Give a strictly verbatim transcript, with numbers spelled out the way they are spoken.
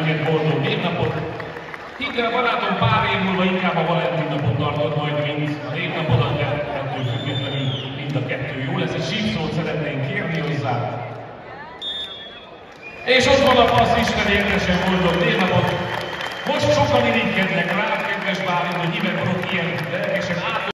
neked boldog névnapot. Hidd el, barátom, pár év múlva inkább a Valentin napot tartod majd, mint a névnapodat, de ettől függetlenül mind a kettő jó lesz. Egy sípszót szeretnénk kérni hozzá. És ott van a fasz, Isten értesen boldog névnapot. Most sokan irigykednek rá, kedves Bálint, hogy Iben Brok ilyen lelkes